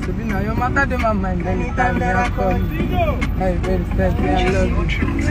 to be now. Your matter to my mind anytime they are calling. Hey, very steady, I love you.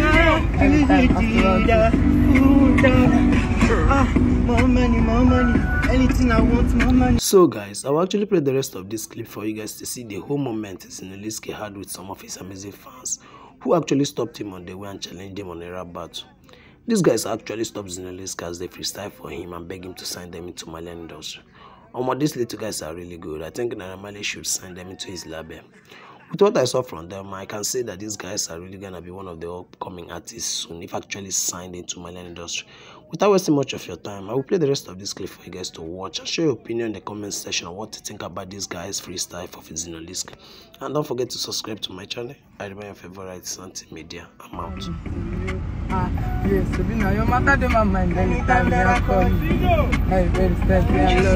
More money. Anything I want, more money. So guys, I will actually play the rest of this clip for you guys to see the whole moment Zinoleesky had with some of his amazing fans who actually stopped him on the way and challenged him on a rap battle. These guys actually stopped Zinoleesky as they freestyle for him and beg him to sign them into Malian industry. These little guys are really good. I think Naira Marley should sign them into his label. With what I saw from them, I can say that these guys are really gonna be one of the upcoming artists soon, if actually signed into Malian industry. Without wasting much of your time, I will play the rest of this clip for you guys to watch and share your opinion in the comment section on what you think about these guys freestyle for Zinoleesky. And don't forget to subscribe to my channel. I remain your favorite Santi Media. I'm out. Yes, to be now. Your matter to my mind anytime they are calling. Hey, very steady, I love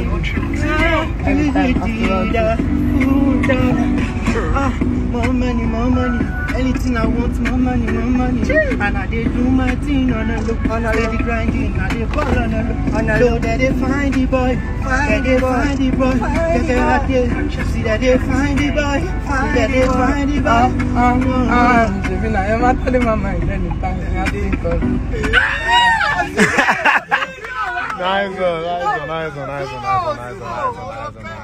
you. More money. Anything I want, more money. And I did do my thing on a look, on a lady grinding, I did fall on a look, so that they find the boy, that they find the boy, that they out there, see that they find the boy, that they find the boy. I'm not telling my mind anytime I think of Nice one.